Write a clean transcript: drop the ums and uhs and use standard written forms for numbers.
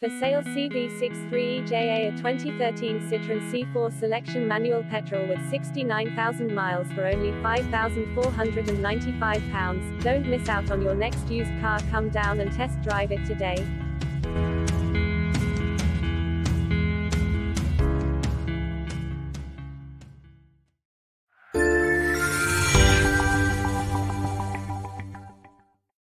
For sale CV63EJA, a 2013 Citroen C4 Selection Manual Petrol with 69,000 miles for only £5,495. Don't miss out on your next used car. Come down and test drive it today.